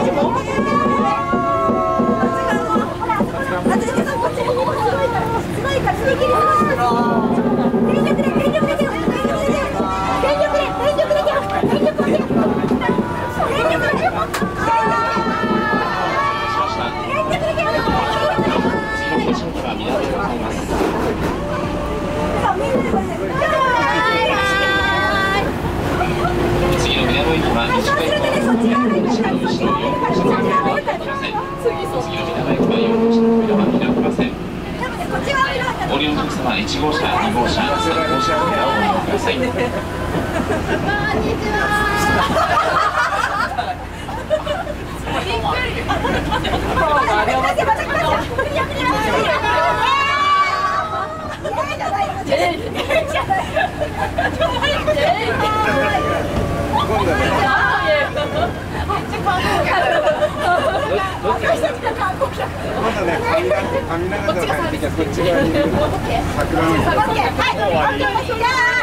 ご利用のお客様は1号車、2号車、3号車の部屋をご利用ください。こんにちこっちがサービス。こっち側に桜の。